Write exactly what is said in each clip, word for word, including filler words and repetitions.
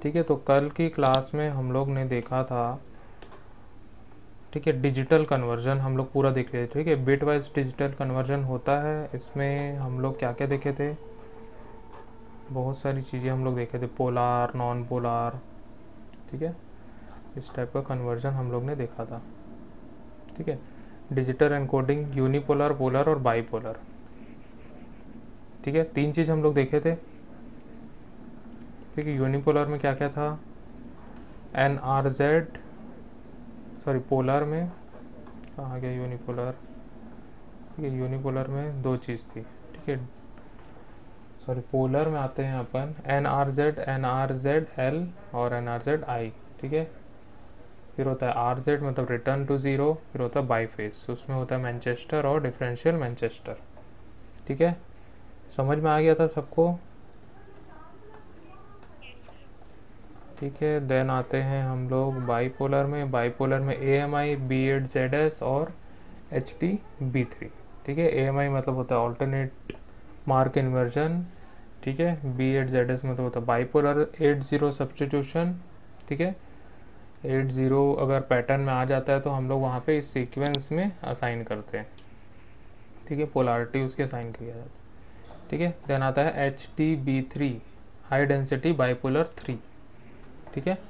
ठीक है, तो कल की क्लास में हम लोग ने देखा था, ठीक है, डिजिटल कन्वर्जन हम लोग पूरा देख रहे थे। ठीक है, बिट वाइज डिजिटल कन्वर्जन होता है। इसमें हम लोग क्या क्या देखे थे, बहुत सारी चीज़ें हम लोग देखे थे, पोलार, नॉन पोलार, ठीक है, इस टाइप का कन्वर्जन हम लोग ने देखा था। ठीक है, डिजिटल एनकोडिंग, यूनिपोलर, पोलर और बाईपोलर। ठीक है, तीन चीज़ हम लोग देखे थे। ठीक है, यूनिपोलर में क्या क्या था, N R Z, sorry polar में कहाँ गया यूनिपोलर। ठीक है, यूनिपोलर में दो चीज़ थी। ठीक है, सॉरी पोलर में आते हैं अपन, N R Z, N R Z L और एन आर जेड आई। ठीक है, फिर होता है आर जेड मतलब रिटर्न टू ज़ीरो, फिर होता है बाई फेस, उसमें होता है मैनचेस्टर और डिफरेंशियल मैनचेस्टर। ठीक है, समझ में आ गया था सबको। ठीक है, देन आते हैं हम लोग बाईपोलर में। बाईपोलर में A M I, B eight Z S और एच टी बी थ्री। ठीक है, ए एम आई मतलब होता है ऑल्टरनेट मार्क इन्वर्जन। ठीक है, बी एट जेड एस मतलब होता है बाईपोलर एट ज़ीरो सब्सटीट्यूशन। ठीक है, एट ज़ीरो अगर पैटर्न में आ जाता है तो हम लोग वहाँ पे इस सीक्वेंस में असाइन करते हैं। ठीक है, पोलारिटी उसके असाइन किया जाता है। ठीक है, देन आता है H T B three, high density bipolar three. ठीक है,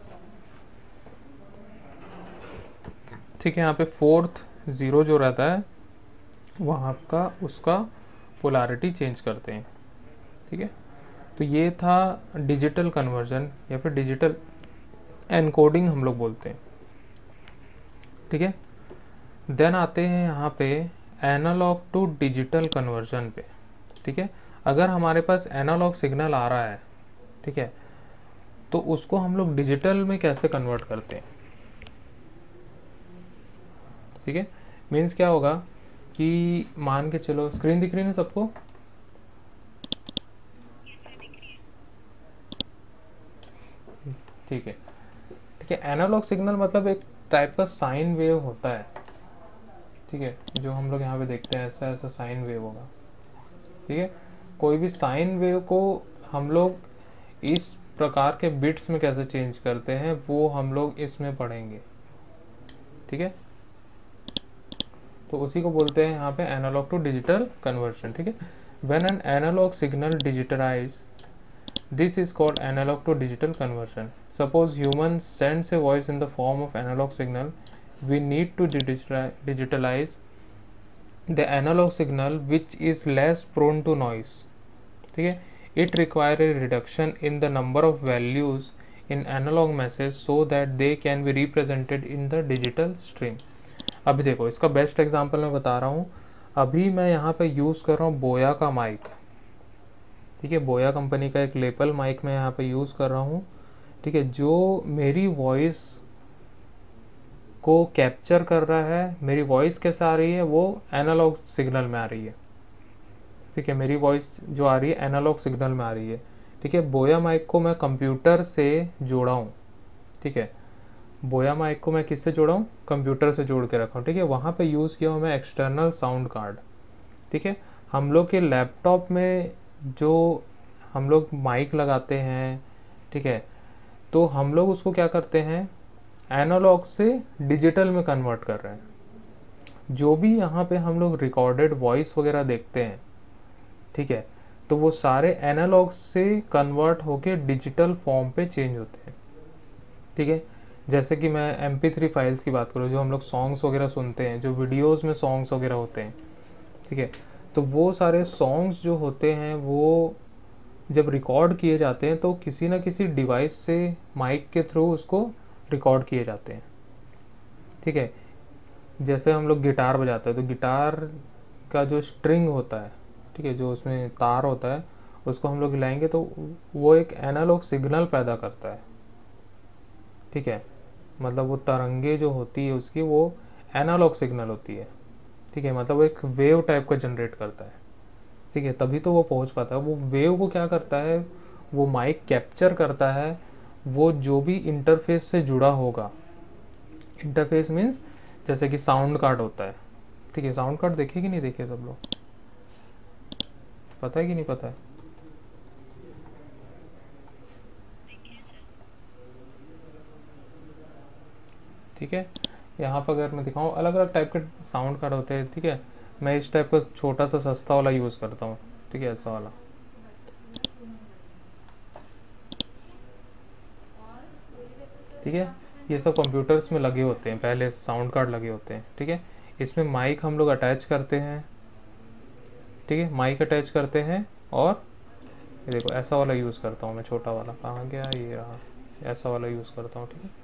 ठीक है, यहाँ पे फोर्थ ज़ीरो जो रहता है वहाँ का उसका पोलारिटी चेंज करते हैं। ठीक है, तो ये था डिजिटल कन्वर्जन या फिर डिजिटल एनकोडिंग हम लोग बोलते हैं। ठीक है, देन आते हैं यहाँ पे एनालॉग टू डिजिटल कन्वर्जन पे। ठीक है, अगर हमारे पास एनालॉग सिग्नल आ रहा है, ठीक है, तो उसको हम लोग डिजिटल में कैसे कन्वर्ट करते हैं। ठीक है, मीन्स क्या होगा कि मान के चलो, स्क्रीन दिख रही है ना सबको, ठीक है। ठीक है, एनालॉग सिग्नल मतलब एक टाइप का साइन वेव होता है। ठीक है, जो हम लोग यहाँ पे देखते हैं ऐसा ऐसा साइन वेव होगा। ठीक है, कोई भी साइन वेव को हम लोग इस प्रकार के बिट्स में कैसे चेंज करते हैं वो हम लोग इसमें पढ़ेंगे। ठीक है, तो उसी को बोलते हैं यहाँ पे एनालॉग टू डिजिटल कन्वर्जन। ठीक है, when an analog signal digitalize, this is called analog to digital conversion. Suppose human sends a voice in the form of analog signal, we need to digitalize the analog signal which is less prone to noise. ठीक है, it require a reduction in the number of values in analog message so that they can be represented in the digital stream. अभी देखो, इसका best example मैं बता रहा हूँ। अभी मैं यहाँ पे यूज़ कर रहा हूँ बोया का माइक। ठीक है, बोया कंपनी का एक लेपल माइक मैं यहाँ पे यूज़ कर रहा हूँ। ठीक है, जो मेरी वॉइस को कैप्चर कर रहा है, मेरी वॉइस कैसे आ रही है, वो एनालॉग सिग्नल में आ रही है। ठीक है, मेरी वॉइस जो आ रही है एनालॉग सिग्नल में आ रही है। ठीक है, बोया माइक को मैं कंप्यूटर से जोड़ा हूँ। ठीक है, बोया माइक को मैं किससे जोड़ा हूँ, कंप्यूटर से जोड़ के रखा हूँ। ठीक है, वहाँ पे यूज़ किया हूँ मैं एक्सटर्नल साउंड कार्ड। ठीक है, हम लोग के लैपटॉप में जो हम लोग माइक लगाते हैं, ठीक है, तो हम लोग उसको क्या करते हैं, एनालॉग से डिजिटल में कन्वर्ट कर रहे हैं। जो भी यहाँ पे हम लोग रिकॉर्डेड वॉइस वगैरह देखते हैं, ठीक है, तो वो सारे एनालॉग से कन्वर्ट होके डिजिटल फॉर्म पे चेंज होते हैं। ठीक है, जैसे कि मैं एम पी थ्री फाइल्स की बात करूँ, जो हम लोग सॉन्ग्स वगैरह सुनते हैं, जो वीडियोज़ में सॉन्ग्स वगैरह होते हैं। ठीक है, तो वो सारे सॉन्ग्स जो होते हैं वो जब रिकॉर्ड किए जाते हैं तो किसी ना किसी डिवाइस से माइक के थ्रू उसको रिकॉर्ड किए जाते हैं। ठीक है, जैसे हम लोग गिटार बजाते हैं तो गिटार का जो स्ट्रिंग होता है, ठीक है, जो उसमें तार होता है, उसको हम लोग हिलाएंगे तो वो एक एनालॉग सिग्नल पैदा करता है। ठीक है, मतलब वो तरंगे जो होती है उसकी वो एनालॉग सिग्नल होती है। ठीक है, मतलब वो एक वेव टाइप का जनरेट करता है। ठीक है, तभी तो वो पहुंच पाता है। वो वेव को क्या करता है, वो माइक कैप्चर करता है, वो जो भी इंटरफेस से जुड़ा होगा। इंटरफेस मीन्स जैसे कि साउंड कार्ड होता है। ठीक है, साउंड कार्ड देखे कि नहीं देखे सब लोग, पता है कि नहीं पता है। ठीक है। यहाँ पर अगर मैं दिखाऊँ अलग अलग टाइप के साउंड कार्ड होते हैं, ठीक है। मैं इस टाइप का छोटा सा सस्ता वाला यूज़ करता हूँ, ठीक है, ऐसा वाला। ठीक है, ये सब कंप्यूटर्स में लगे होते हैं, पहले साउंड कार्ड लगे होते हैं, ठीक है। इसमें माइक हम लोग अटैच करते हैं, ठीक है, माइक अटैच करते हैं। और ये देखो ऐसा वाला यूज़ करता हूँ मैं, छोटा वाला, कहाँ गया, ये रहा, ऐसा वाला यूज़ करता हूँ, ठीक है।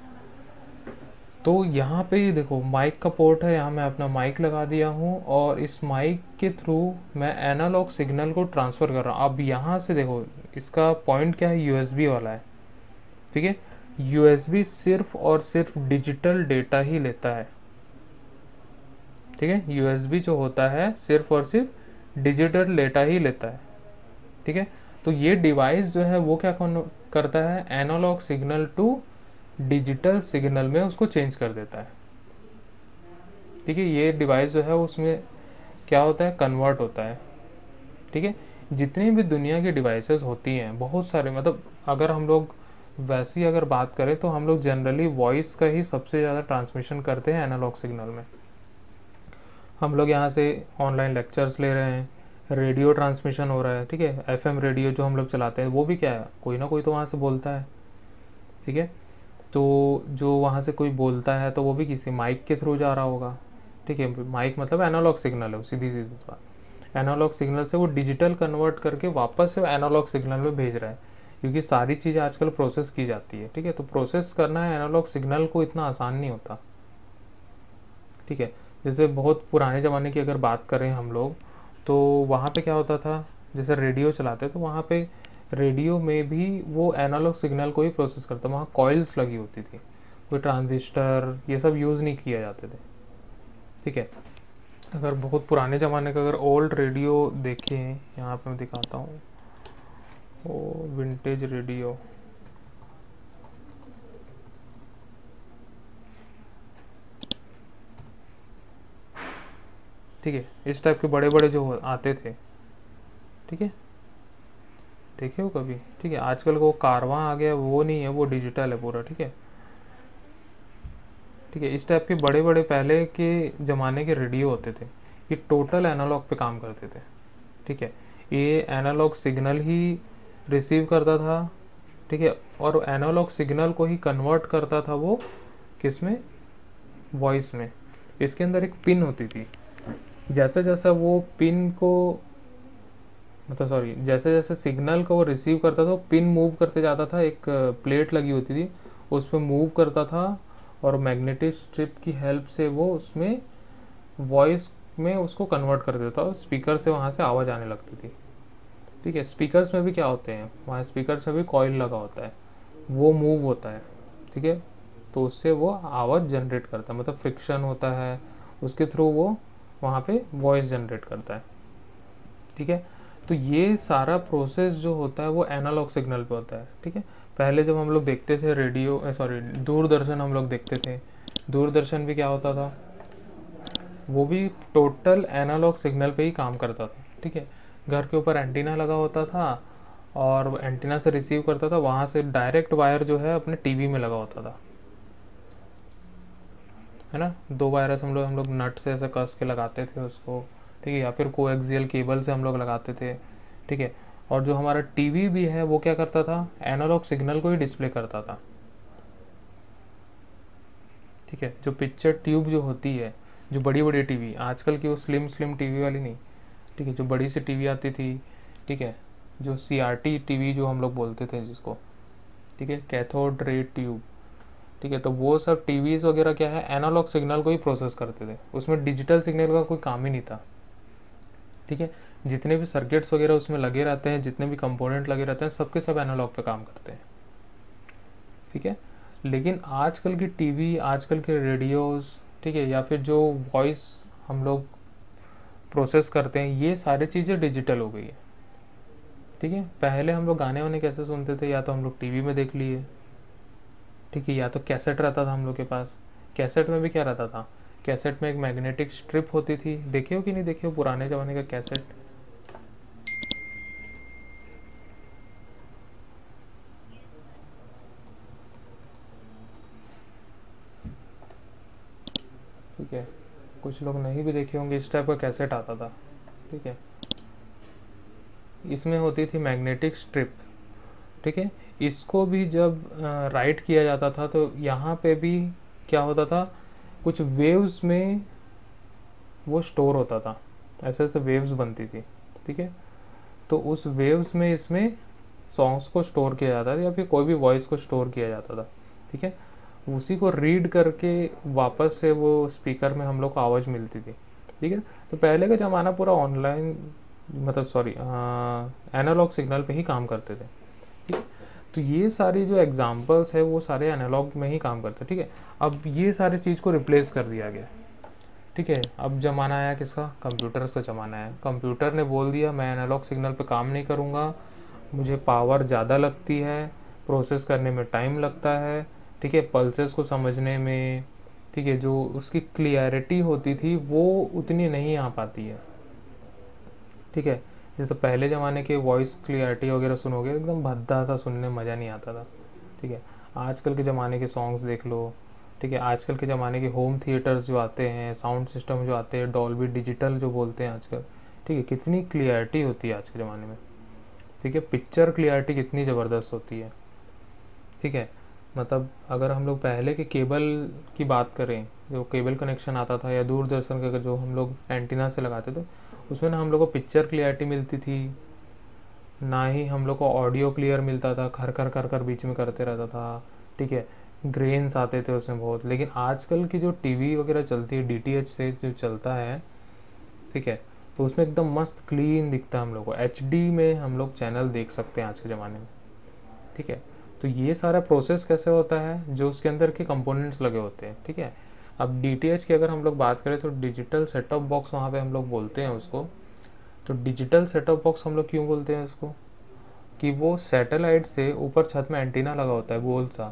तो यहाँ पे ये देखो माइक का पोर्ट है, यहाँ मैं अपना माइक लगा दिया हूँ और इस माइक के थ्रू मैं एनालॉग सिग्नल को ट्रांसफ़र कर रहा हूँ। अब यहाँ से देखो इसका पॉइंट क्या है, यूएसबी वाला है, ठीक है। यूएसबी सिर्फ और सिर्फ डिजिटल डेटा ही लेता है, ठीक है। यूएसबी जो होता है सिर्फ और सिर्फ डिजिटल डेटा ही लेता है, ठीक है। तो ये डिवाइस जो है वो क्या करता है, analog signal to digital signal में उसको चेंज कर देता है, ठीक है। ये डिवाइस जो है उसमें क्या होता है, कन्वर्ट होता है, ठीक है। जितनी भी दुनिया की डिवाइसेस होती हैं बहुत सारे, मतलब अगर हम लोग वैसी अगर बात करें तो हम लोग जनरली वॉइस का ही सबसे ज़्यादा ट्रांसमिशन करते हैं एनालॉग सिग्नल में। हम लोग यहाँ से ऑनलाइन लेक्चर्स ले रहे हैं, रेडियो ट्रांसमिशन हो रहा है, ठीक है। एफएम रेडियो जो हम लोग चलाते हैं वो भी क्या है, कोई ना कोई तो वहाँ से बोलता है, ठीक है। तो जो वहाँ से कोई बोलता है तो वो भी किसी माइक के थ्रू जा रहा होगा, ठीक है। माइक मतलब एनालॉग सिग्नल है, सीधी सीधी बात। एनालॉग सिग्नल से वो डिजिटल कन्वर्ट करके वापस से एनालॉग सिग्नल में भेज रहा है, क्योंकि सारी चीज़ें आजकल प्रोसेस की जाती है, ठीक है। तो प्रोसेस करना है एनालॉग सिग्नल को इतना आसान नहीं होता, ठीक है। जैसे बहुत पुराने ज़माने की अगर बात करें हम लोग, तो वहाँ पे क्या होता था, जैसे रेडियो चलाते तो वहाँ पे रेडियो में भी वो एनालॉग सिग्नल को ही प्रोसेस करता, वहाँ कॉइल्स लगी होती थी, कोई ट्रांजिस्टर ये सब यूज़ नहीं किए जाते थे, ठीक है। अगर बहुत पुराने ज़माने का अगर ओल्ड रेडियो देखें, यहाँ पे मैं दिखाता हूँ, ओ विंटेज रेडियो, ठीक है। इस टाइप के बड़े बड़े जो आते थे, ठीक है, देखे हो कभी, ठीक है। आजकल वो कारवां आ गया, वो नहीं है, वो डिजिटल है पूरा, ठीक है, ठीक है। इस टाइप के बड़े बड़े पहले के ज़माने के रेडियो होते थे, ये टोटल एनालॉग पे काम करते थे, ठीक है। ये एनालॉग सिग्नल ही रिसीव करता था, ठीक है, और एनालॉग सिग्नल को ही कन्वर्ट करता था वो किस में, वॉइस में। इसके अंदर एक पिन होती थी, जैसे जैसे वो पिन को, मतलब सॉरी, जैसे जैसे सिग्नल को वो रिसीव करता था पिन मूव करते जाता था, एक प्लेट लगी होती थी उस पर मूव करता था और मैग्नेटिक स्ट्रिप की हेल्प से वो उसमें वॉइस में उसको कन्वर्ट कर देता और स्पीकर से वहाँ से आवाज़ आने लगती थी, ठीक है। स्पीकर्स में भी क्या होते हैं, वहाँ स्पीकर्स में भी कॉइल लगा होता है, वो मूव होता है, ठीक है। तो उससे वो आवाज़ जनरेट करता है, मतलब फ्रिक्शन होता है उसके थ्रू वो वहाँ पे वॉइस जनरेट करता है, ठीक है। तो ये सारा प्रोसेस जो होता है वो एनालॉग सिग्नल पे होता है, ठीक है। पहले जब हम लोग देखते थे रेडियो, सॉरी दूरदर्शन हम लोग देखते थे, दूरदर्शन भी क्या होता था, वो भी टोटल एनालॉग सिग्नल पे ही काम करता था, ठीक है। घर के ऊपर एंटीना लगा होता था और एंटीना से रिसीव करता था, वहाँ से डायरेक्ट वायर जो है अपने टीवी में लगा होता था, है ना। दो वायरस हम लोग हम लोग नट से ऐसे कस के लगाते थे उसको, ठीक है, या फिर कोएक्सियल केबल से हम लोग लगाते थे, ठीक है। और जो हमारा टीवी भी है वो क्या करता था, एनालॉग सिग्नल को ही डिस्प्ले करता था, ठीक है। जो पिक्चर ट्यूब जो होती है, जो बड़ी बड़ी टीवी, आजकल की वो स्लिम स्लिम टीवी वाली नहीं, ठीक है, जो बड़ी सी टीवी आती थी, ठीक है, जो सी आर टी टीवी जो हम लोग बोलते थे जिसको, ठीक है, कैथोड रे ट्यूब, ठीक है। तो वो सब टीवीज़ वगैरह क्या है, एनालॉग सिग्नल को ही प्रोसेस करते थे, उसमें डिजिटल सिग्नल का कोई काम ही नहीं था, ठीक है। जितने भी सर्किट्स वगैरह उसमें लगे रहते हैं, जितने भी कंपोनेंट लगे रहते हैं, सबके सब एनालॉग पे काम करते हैं, ठीक है। लेकिन आजकल की टीवी, आजकल के रेडियोज़, ठीक है, या फिर जो वॉइस हम लोग प्रोसेस करते हैं, ये सारी चीज़ें डिजिटल हो गई है, ठीक है। पहले हम लोग गाने वाने कैसे सुनते थे, या तो हम लोग टीवी में देख लिए, ठीक है, या तो कैसेट रहता था हम लोग के पास। कैसेट में भी क्या रहता था, कैसेट में एक मैग्नेटिक स्ट्रिप होती थी, देखे हो कि नहीं देखे हो पुराने ज़माने का कैसेट, ठीक है, कुछ लोग नहीं भी देखे होंगे, इस टाइप का कैसेट आता था। ठीक है, इसमें होती थी मैग्नेटिक स्ट्रिप। ठीक है, इसको भी जब राइट किया जाता था तो यहाँ पे भी क्या होता था, कुछ वेव्स में वो स्टोर होता था, ऐसे ऐसे वेव्स बनती थी। ठीक है, तो उस वेव्स में इसमें सॉन्ग्स को स्टोर किया जाता था या फिर कोई भी वॉइस को स्टोर किया जाता था। ठीक है, उसी को रीड करके वापस से वो स्पीकर में हम लोग को आवाज़ मिलती थी। ठीक है, तो पहले का ज़माना पूरा ऑनलाइन, मतलब सॉरी एनालॉग सिग्नल पे ही काम करते थे। ठीक है, तो ये सारी जो एग्जांपल्स है वो सारे एनालॉग में ही काम करते हैं। ठीक है, अब ये सारी चीज़ को रिप्लेस कर दिया गया। ठीक है, अब ज़माना आया किसका, कंप्यूटर्स का ज़माना है। कंप्यूटर ने बोल दिया मैं एनालॉग सिग्नल पे काम नहीं करूँगा, मुझे पावर ज़्यादा लगती है, प्रोसेस करने में टाइम लगता है। ठीक है, पल्सेस को समझने में, ठीक है, जो उसकी क्लियरिटी होती थी वो उतनी नहीं आ पाती है। ठीक है, जैसे पहले ज़माने के वॉइस क्लियरिटी वगैरह सुनोगे एकदम भद्दा सा, सुनने में मज़ा नहीं आता था। ठीक है, आजकल के ज़माने के सॉन्ग्स देख लो। ठीक है, आजकल के ज़माने के होम थिएटर्स जो आते हैं, साउंड सिस्टम जो आते हैं, डॉल्बी डिजिटल जो बोलते हैं आजकल। ठीक है, कितनी क्लियरिटी होती है आज के ज़माने में। ठीक है, पिक्चर क्लियरिटी कितनी ज़बरदस्त होती है। ठीक है, मतलब अगर हम लोग पहले के केबल की बात करें, जो केबल कनेक्शन आता था या दूरदर्शन का जो हम लोग एंटीना से लगाते थे, उसमें ना हम लोग को पिक्चर क्लियरिटी मिलती थी, ना ही हम लोग को ऑडियो क्लियर मिलता था, खर खर कर कर बीच में करते रहता था। ठीक है, ग्रेन्स आते थे उसमें बहुत। लेकिन आजकल की जो टीवी वगैरह चलती है, डीटीएच से जो चलता है, ठीक है, तो उसमें एकदम मस्त क्लीन दिखता है हम लोग को, एचडी में हम लोग चैनल देख सकते हैं आज के ज़माने में। ठीक है, तो ये सारा प्रोसेस कैसे होता है, जो उसके अंदर के कंपोनेंट्स लगे होते हैं। ठीक है, अब डीटीएच की अगर हम लोग बात करें तो डिजिटल सेट टॉप बॉक्स वहाँ पे हम लोग बोलते हैं उसको। तो डिजिटल सेट टॉप बॉक्स हम लोग क्यों बोलते हैं उसको, कि वो सैटेलाइट से ऊपर छत में एंटीना लगा होता है गोल सा,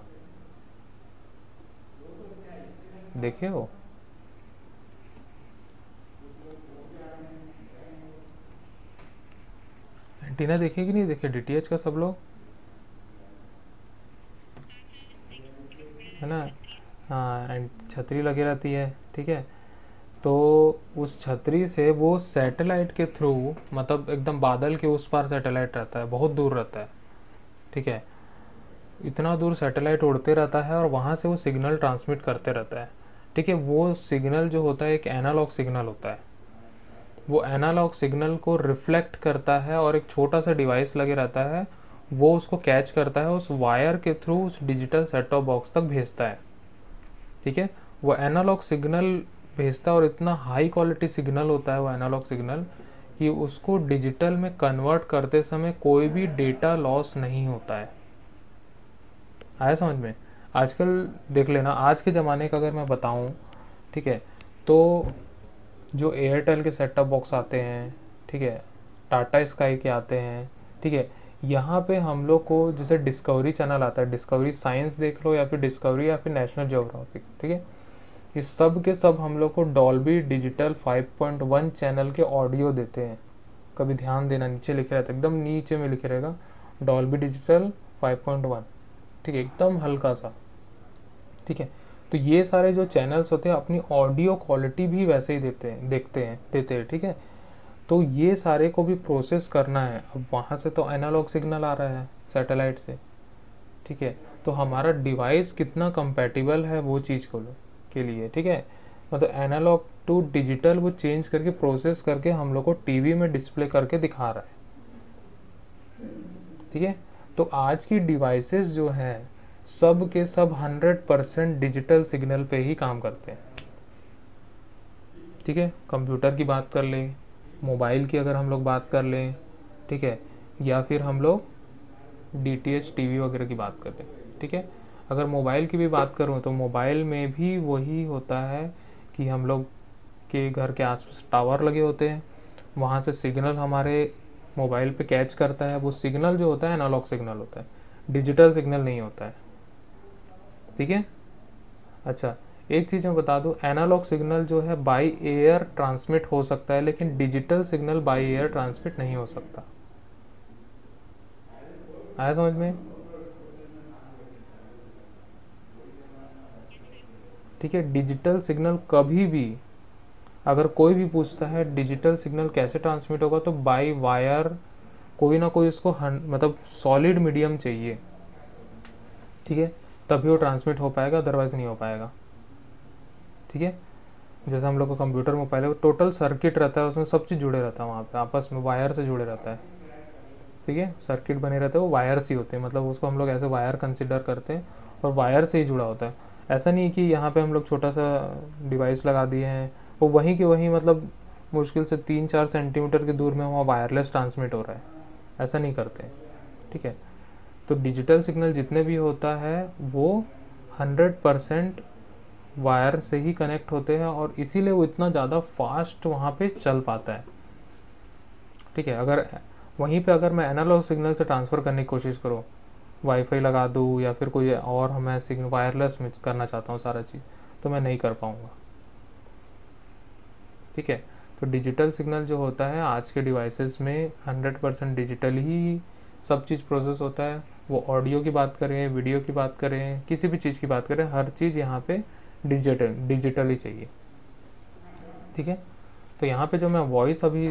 देखे हो? एंटीना देखे कि नहीं देखे डीटीएच का सब लोग, है ना? हाँ, एंड छतरी लगी रहती है। ठीक है, तो उस छतरी से वो सैटेलाइट के थ्रू, मतलब एकदम बादल के उस पार सैटेलाइट रहता है, बहुत दूर रहता है। ठीक है, इतना दूर सैटेलाइट उड़ते रहता है और वहाँ से वो सिग्नल ट्रांसमिट करते रहता है। ठीक है, वो सिग्नल जो होता है एक एनालॉग सिग्नल होता है। वो एनालॉग सिग्नल को रिफ्लेक्ट करता है और एक छोटा सा डिवाइस लगे रहता है, वो उसको कैच करता है, उस वायर के थ्रू उस डिजिटल सेट टॉप बॉक्स तक भेजता है। ठीक है, वो एनालॉग सिग्नल भेजता है और इतना हाई क्वालिटी सिग्नल होता है वो एनालॉग सिग्नल, कि उसको डिजिटल में कन्वर्ट करते समय कोई भी डेटा लॉस नहीं होता है। आया समझ में? आजकल देख लेना, आज के ज़माने का अगर मैं बताऊं, ठीक है, तो जो एयरटेल के सेट टॉप बॉक्स आते हैं, ठीक है, टाटा स्काई के आते हैं। ठीक है, यहाँ पे हम लोग को जैसे डिस्कवरी चैनल आता है, डिस्कवरी साइंस देख लो या फिर डिस्कवरी या फिर नेशनल ज्योग्राफिक। ठीक है, ये सब के सब हम लोग को Dolby digital five point one channel के ऑडियो देते हैं। कभी ध्यान देना, नीचे लिखे रहता है, एकदम नीचे में लिखे रहेगा Dolby digital five point one. ठीक है, एकदम हल्का सा। ठीक है, तो ये सारे जो चैनल्स होते हैं अपनी ऑडियो क्वालिटी भी वैसे ही देते हैं, देखते हैं देते हैं। ठीक है, तो ये सारे को भी प्रोसेस करना है। अब वहाँ से तो एनालॉग सिग्नल आ रहा है सैटेलाइट से। ठीक है, तो हमारा डिवाइस कितना कंपैटिबल है वो चीज़ को के लिए। ठीक है, मतलब एनालॉग टू डिजिटल वो चेंज करके प्रोसेस करके हम लोग को टीवी में डिस्प्ले करके दिखा रहा है। ठीक है, तो आज की डिवाइसेस जो हैं सब के सब हंड्रेड परसेंट डिजिटल सिग्नल पे ही काम करते हैं। ठीक है, कंप्यूटर की बात कर लें, मोबाइल की अगर हम लोग बात कर लें, ठीक है, या फिर हम लोग डीटीएच टीवी वगैरह की बात कर लें। ठीक है, अगर मोबाइल की भी बात करूँ तो मोबाइल में भी वही होता है कि हम लोग के घर के आसपास टावर लगे होते हैं, वहाँ से सिग्नल हमारे मोबाइल पे कैच करता है। वो सिग्नल जो होता है एनालॉग सिग्नल होता है, डिजिटल सिग्नल नहीं होता है। ठीक है, अच्छा एक चीज़ मैं बता दूं, एनालॉग सिग्नल जो है बाई एयर ट्रांसमिट हो सकता है, लेकिन digital signal by air transmit नहीं हो सकता। आया समझ में? ठीक है, डिजिटल सिग्नल कभी भी, अगर कोई भी पूछता है डिजिटल सिग्नल कैसे ट्रांसमिट होगा, तो बाय वायर कोई ना कोई उसको मतलब सॉलिड मीडियम चाहिए, ठीक है, तभी वो ट्रांसमिट हो पाएगा, अदरवाइज नहीं हो पाएगा। ठीक है, जैसे हम लोग का कंप्यूटर मोबाइल है, वो टोटल सर्किट रहता है, उसमें सब चीज़ जुड़े रहता है, वहाँ पे आपस में वायर से जुड़े रहता है। ठीक है, सर्किट बने रहते हैं, वो वायर्स ही होते हैं, मतलब उसको हम लोग ऐसे वायर कंसिडर करते हैं और वायर से ही जुड़ा होता है। ऐसा नहीं कि यहाँ पे हम लोग छोटा सा डिवाइस लगा दिए हैं, वो वहीं के वहीं मतलब मुश्किल से तीन चार सेंटीमीटर की दूर में वहाँ वायरलेस ट्रांसमिट हो रहा है, ऐसा नहीं करते। ठीक है, तो डिजिटल सिग्नल जितने भी होता है वो हंड्रेड परसेंट वायर से ही कनेक्ट होते हैं, और इसीलिए वो इतना ज़्यादा फास्ट वहाँ पे चल पाता है। ठीक है, अगर वहीं पे अगर मैं एनालॉग सिग्नल से ट्रांसफ़र करने की कोशिश करूँ, वाईफाई लगा दूँ या फिर कोई और मैं सिग्नल वायरलेस में करना चाहता हूँ सारा चीज़, तो मैं नहीं कर पाऊँगा। ठीक है, तो डिजिटल सिग्नल जो होता है आज के डिवाइसेस में हंड्रेड परसेंट डिजिटल ही सब चीज़ प्रोसेस होता है। वो ऑडियो की बात करें, वीडियो की बात करें, किसी भी चीज़ की बात करें, हर चीज़ यहाँ पे डिजिटल डिजिटल ही चाहिए। ठीक है, तो यहाँ पे जो मैं वॉइस अभी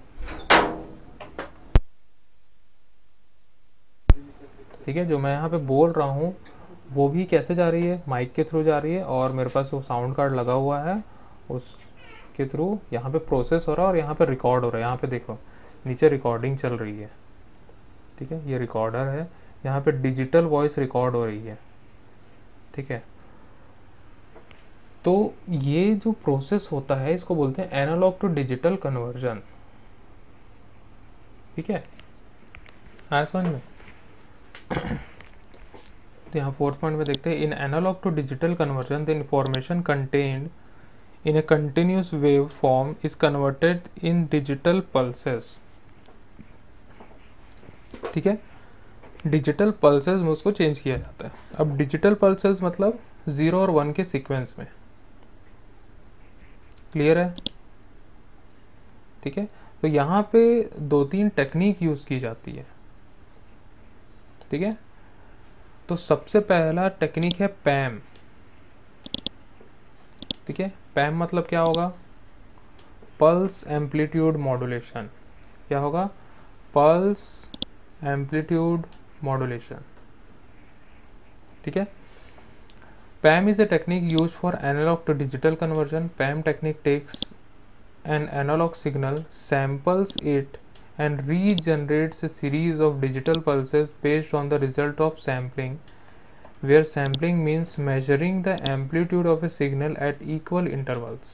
ठीक है जो मैं यहाँ पे बोल रहा हूँ वो भी कैसे जा रही है, माइक के थ्रू जा रही है, और मेरे पास वो साउंड कार्ड लगा हुआ है, उसके थ्रू यहाँ पे प्रोसेस हो रहा है और यहाँ पे रिकॉर्ड हो रहा है। यहाँ पे देखो नीचे रिकॉर्डिंग चल रही है। ठीक है, ये रिकॉर्डर है, यहाँ पे डिजिटल वॉइस रिकॉर्ड हो रही है। ठीक है, तो ये जो प्रोसेस होता है इसको बोलते हैं एनालॉग टू डिजिटल कन्वर्जन। ठीक है, आया समझ में? तो यहाँ फोर्थ पॉइंट में देखते हैं, in analog to digital conversion the information contained in a continuous wave form is converted in digital pulses. ठीक है, डिजिटल पल्सेस में उसको चेंज किया जाता है। अब डिजिटल पल्सेस मतलब जीरो और वन के सीक्वेंस में। क्लियर है? ठीक है, तो यहाँ पे दो तीन टेक्निक यूज की जाती है। ठीक है, तो सबसे पहला टेक्निक है पैम। ठीक है, पैम मतलब क्या होगा? Pulse amplitude modulation. क्या होगा? Pulse amplitude modulation. ठीक है, पैम is a technique used for analog to digital conversion. पैम technique takes an analog signal, samples it and regenerates a series of digital pulses based on the result of sampling, where sampling means measuring the amplitude of a signal at equal intervals.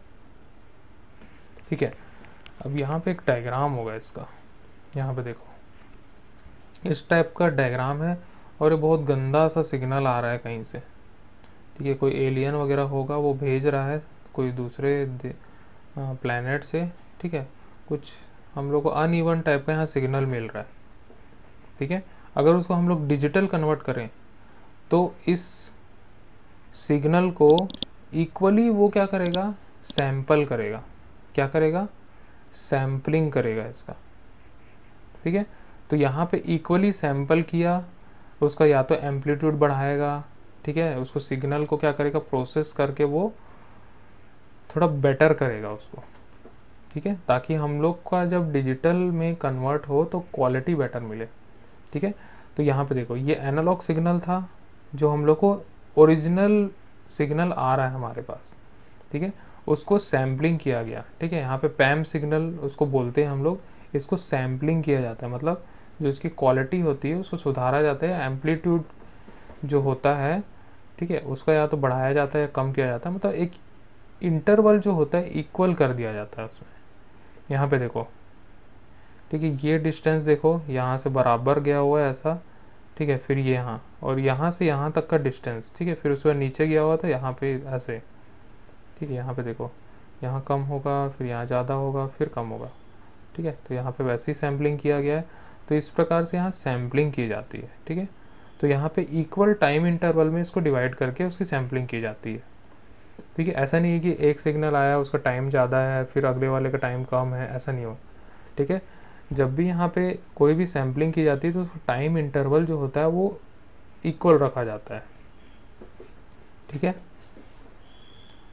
ठीक है, अब यहाँ पे एक diagram होगा इसका, यहाँ पे देखो इस टाइप का डायग्राम है, और ये बहुत गंदा सा सिग्नल आ रहा है कहीं से। ठीक है, कोई एलियन वगैरह होगा, वो भेज रहा है कोई दूसरे प्लैनेट से। ठीक है, कुछ हम लोग को अनइवन टाइप का यहाँ सिग्नल मिल रहा है। ठीक है, अगर उसको हम लोग डिजिटल कन्वर्ट करें तो इस सिग्नल को इक्वली वो क्या करेगा? सैंपल करेगा। क्या करेगा? सैम्पलिंग करेगा इसका। ठीक है, तो यहाँ पे इक्वली सैंपल किया, उसका या तो एम्पलीट्यूड बढ़ाएगा, ठीक है, उसको सिग्नल को क्या करेगा? प्रोसेस करके वो थोड़ा बेटर करेगा उसको। ठीक है, ताकि हम लोग का जब डिजिटल में कन्वर्ट हो तो क्वालिटी बेटर मिले। ठीक है, तो यहाँ पे देखो ये एनालॉग सिग्नल था जो हम लोग को ओरिजिनल सिग्नल आ रहा है हमारे पास। ठीक है, उसको सैम्पलिंग किया गया। ठीक है, यहाँ पे पैम सिग्नल उसको बोलते हैं हम लोग, इसको सैम्पलिंग किया जाता है, मतलब जो इसकी क्वालिटी होती है उसको सुधारा जाता है। एम्पलीट्यूड जो होता है, ठीक है, उसका या तो बढ़ाया जाता है या कम किया जाता है, मतलब एक इंटरवल जो होता है इक्वल कर दिया जाता है उसमें। यहाँ पे देखो, ठीक है, ये डिस्टेंस देखो यहाँ से बराबर गया हुआ है ऐसा। ठीक है, फिर ये यहाँ, और यहाँ से यहाँ तक का डिस्टेंस। ठीक है, फिर उसके नीचे गया हुआ था यहाँ पे ऐसे। ठीक है, यहाँ पे देखो यहाँ कम होगा, फिर यहाँ ज़्यादा होगा, फिर कम होगा। ठीक है, तो यहाँ पे वैसे ही सैम्पलिंग किया गया है। तो इस प्रकार से यहाँ सैम्पलिंग की जाती है। ठीक है, तो यहाँ पे इक्वल टाइम इंटरवल में इसको डिवाइड करके उसकी सैम्पलिंग की जाती है। ठीक है, ऐसा नहीं है कि एक सिग्नल आया उसका टाइम ज़्यादा है फिर अगले वाले का टाइम कम है, ऐसा नहीं हो। ठीक है, जब भी यहाँ पे कोई भी सैम्पलिंग की जाती है तो उसका टाइम इंटरवल जो होता है वो इक्वल रखा जाता है। ठीक है,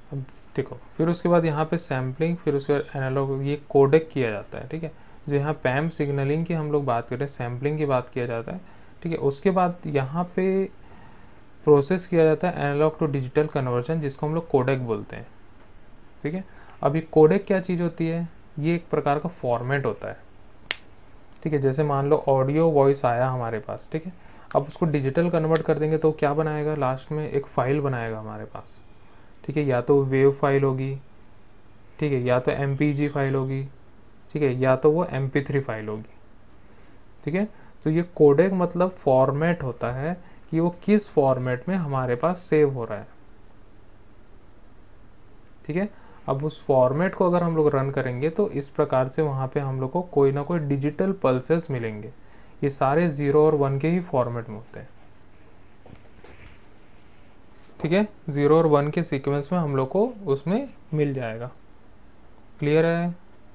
अब देखो, फिर उसके बाद यहाँ पे सैम्पलिंग, फिर उसके बाद एनालॉग, ये कोडेक किया जाता है, ठीक है। जो यहाँ पैम सिग्नलिंग की हम लोग बात कर रहे हैं, सैम्पलिंग की बात किया जाता है, ठीक है। उसके बाद यहाँ पे प्रोसेस किया जाता है एनालॉग टू डिजिटल कन्वर्जन, जिसको हम लोग कोडेक बोलते हैं, ठीक है। अभी कोडेक क्या चीज़ होती है, ये एक प्रकार का फॉर्मेट होता है, ठीक है। जैसे मान लो ऑडियो वॉइस आया हमारे पास, ठीक है। अब उसको डिजिटल कन्वर्ट कर देंगे तो क्या बनाएगा, लास्ट में एक फ़ाइल बनाएगा हमारे पास, ठीक है। या तो वेव फाइल होगी, ठीक है, या तो एम पी जी फाइल होगी, ठीक है, या तो वो एम पी थ्री फाइल होगी, ठीक है। तो ये कोडेक मतलब फॉर्मेट होता है कि वो किस फॉर्मेट में हमारे पास सेव हो रहा है, ठीक है। अब उस फॉर्मेट को अगर हम लोग रन करेंगे तो इस प्रकार से वहाँ पे हम लोग को कोई ना कोई डिजिटल पल्सेस मिलेंगे। ये सारे ज़ीरो और वन के ही फॉर्मेट में होते हैं, ठीक है। ज़ीरो और वन के सीक्वेंस में हम लोग को उसमें मिल जाएगा। क्लियर है?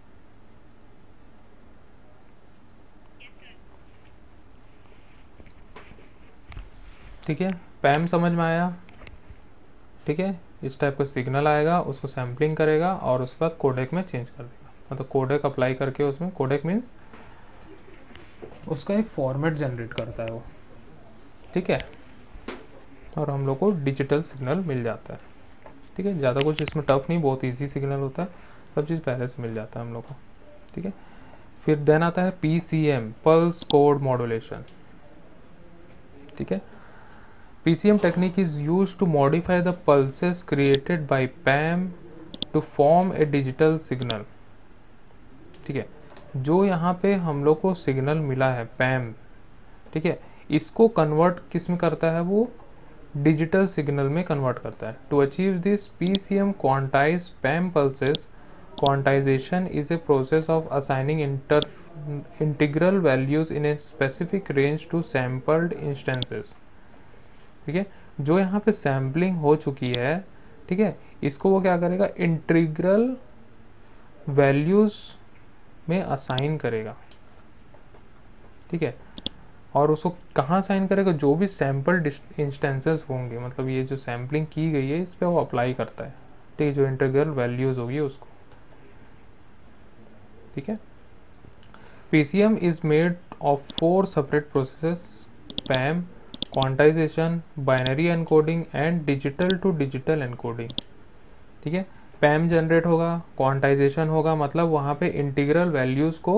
ठीक है, पैम समझ में आया, ठीक है। इस टाइप का सिग्नल आएगा, उसको सैम्पलिंग करेगा और उसके बाद कोडेक में चेंज कर देगा, मतलब कोडेक अप्लाई करके उसमें, कोडेक मीन्स उसका एक फॉर्मेट जनरेट करता है वो, ठीक है। और हम लोग को डिजिटल सिग्नल मिल जाता है, ठीक है। ज़्यादा कुछ इसमें टफ नहीं, बहुत इजी सिग्नल होता है, सब चीज़ पहले से मिल जाता है हम लोग को, ठीक है। फिर देन आता है P C M, pulse code modulation, ठीक है। P C M technique is used to modify the pulses created by P A M to form a digital signal, ठीक है। जो यहाँ पे हम लोग को सिग्नल मिला है P A M, ठीक है, इसको कन्वर्ट किस में करता है, वो डिजिटल सिग्नल में कन्वर्ट करता है। To achieve this P C M quantize P A M pulses. Quantization is a process of assigning inter integral values in a specific range to sampled instances, ठीक है। जो यहाँ पे सैम्पलिंग हो चुकी है, ठीक है, इसको वो क्या करेगा, इंटीग्रल वैल्यूज में असाइन करेगा, ठीक है। और उसको कहाँ असाइन करेगा, जो भी सैम्पल इंस्टेंसेस होंगे, मतलब ये जो सैम्पलिंग की गई है इस पर वो अप्लाई करता है, ठीक है, जो इंटीग्रल वैल्यूज होगी उसको, ठीक है। P C M is made of four separate processes: P A M, quantization, binary encoding and digital to digital encoding, ठीक है। P A M जनरेट होगा, क्वांटाइजेशन होगा, मतलब वहाँ पे इंटीग्रल वैल्यूज़ को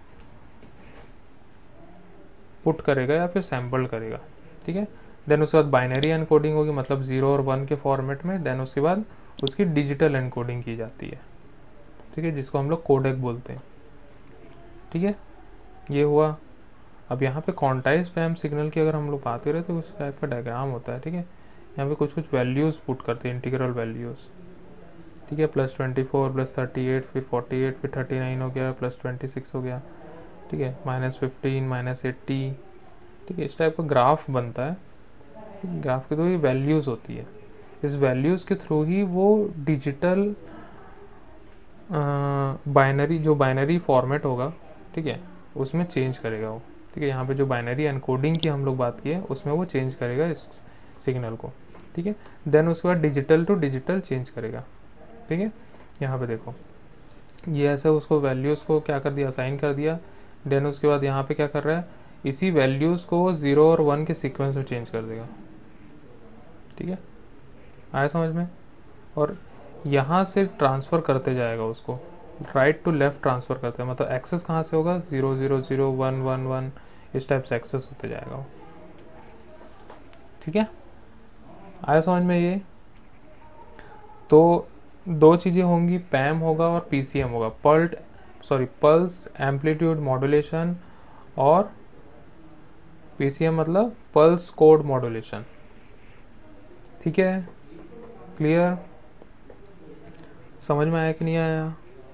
पुट करेगा या फिर सैम्पल करेगा, ठीक है। देन उसके बाद बाइनरी एनकोडिंग होगी, मतलब ज़ीरो और वन के फॉर्मेट में। देन उसके बाद उसकी डिजिटल एनकोडिंग की जाती है, ठीक है, जिसको हम लोग कोडेक बोलते हैं, ठीक है। ये हुआ। अब यहाँ पे क्वांटाइज पैम सिग्नल की अगर हम लोग बात करें तो उस टाइप का डायग्राम होता है, ठीक है। यहाँ पे कुछ कुछ वैल्यूज़ पुट करते हैं, इंटीग्रल वैल्यूज़, ठीक है। Plus twenty four plus thirty eight फिर फोर्टी एट फिर थर्टी नाइन हो गया, प्लस ट्वेंटी सिक्स हो गया, ठीक है, माइनस फिफ्टीन माइनस एट्टी, ठीक है। इस टाइप का ग्राफ बनता है, ठीक है। ग्राफ के थ्रू ये वैल्यूज़ होती है, इस वैल्यूज़ के थ्रू ही वो डिजिटल बाइनरी, जो बाइनरी फॉर्मेट होगा, ठीक है, उसमें चेंज करेगा वो, ठीक है। यहाँ पे जो बाइनरी एनकोडिंग की हम लोग बात की है उसमें वो चेंज करेगा इस सिग्नल को, ठीक है। देन उसके बाद डिजिटल टू डिजिटल चेंज करेगा, ठीक है। यहाँ पे देखो, ये ऐसे उसको वैल्यूज़ को क्या कर दिया, असाइन कर दिया। देन उसके बाद यहाँ पे क्या कर रहा है, इसी वैल्यूज़ को ज़ीरो और वन के सीक्वेंस में चेंज कर देगा, ठीक है। आया समझ में? और यहाँ से ट्रांसफ़र करते जाएगा उसको, राइट टू लेफ्ट ट्रांसफ़र करते हैं, मतलब एक्सेस कहाँ से होगा, zero zero zero one one one, इस टाइप से एक्सेस होते जाएगा वो, ठीक है। आया समझ में? ये तो दो चीज़ें होंगी, पैम होगा और पीसीएम होगा, पल्ट सॉरी पल्स एम्पलीट्यूड मॉड्यूलेशन, और पीसीएम मतलब पल्स कोड मॉड्यूलेशन, ठीक है। क्लियर? समझ में आया कि नहीं आया?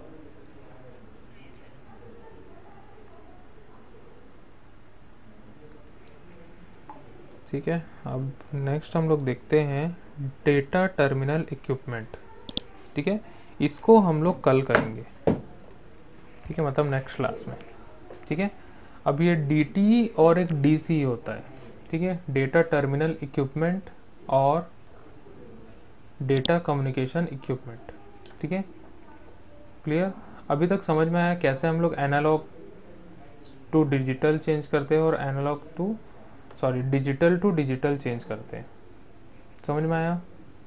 ठीक है। अब नेक्स्ट हम लोग देखते हैं डेटा टर्मिनल इक्विपमेंट, ठीक है। इसको हम लोग कल करेंगे, ठीक है, मतलब नेक्स्ट क्लास में, ठीक है। अब ये डीटी और एक डीसी होता है, ठीक है, डेटा टर्मिनल इक्विपमेंट और डेटा कम्युनिकेशन इक्विपमेंट। ठीक है, क्लियर? अभी तक समझ में आया कैसे हम लोग एनालॉग टू डिजिटल चेंज करते हैं और analog to sorry digital to digital change करते हैं? समझ में आया?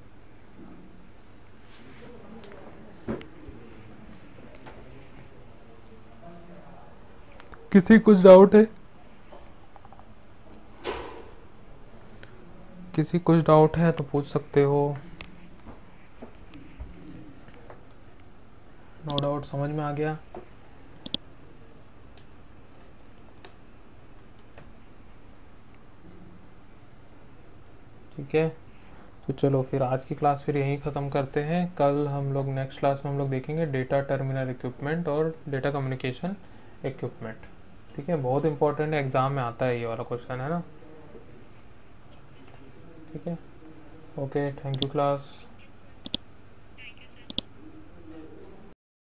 किसी कुछ डाउट है? किसी कुछ डाउट है तो पूछ सकते हो। नो डाउट, समझ में आ गया? ठीक है, तो चलो फिर आज की क्लास फिर यहीं ख़त्म करते हैं। कल हम लोग नेक्स्ट क्लास में हम लोग देखेंगे डेटा टर्मिनल इक्विपमेंट और डेटा कम्युनिकेशन इक्विपमेंट। ठीक है, बहुत इंपॉर्टेंट है, एग्ज़ाम में आता है ये वाला क्वेश्चन, है ना? ठीक है, ओके, थैंक यू क्लास।